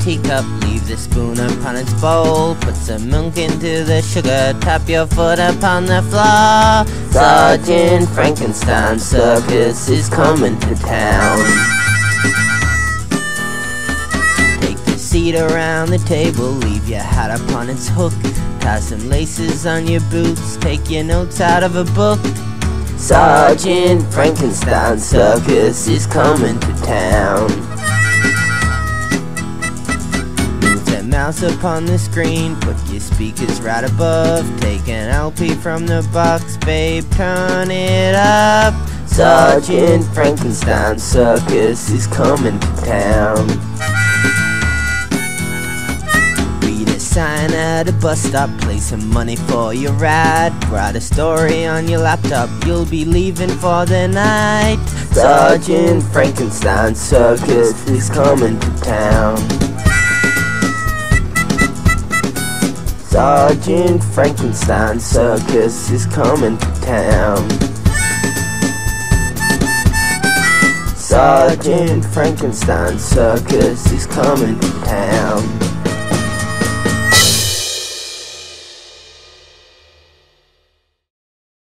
teacup, leave the spoon upon its bowl. Put some milk into the sugar, tap your foot upon the floor. Sergeant Frankenstein's circus is coming to town. Take the seat around the table, leave your hat upon its hook. Tie some laces on your boots, take your notes out of a book. Sergeant Frankenstein's circus is coming to town. Move the mouse upon the screen, put your speakers right above. Take an LP from the box, babe, turn it up. Sergeant Frankenstein's circus is coming to town. Sign at a bus stop, play some money for your ride. Write a story on your laptop, you'll be leaving for the night. Sergeant Frankenstein's circus is coming to town. Sergeant Frankenstein's circus is coming to town. Sergeant Frankenstein's circus is coming to town.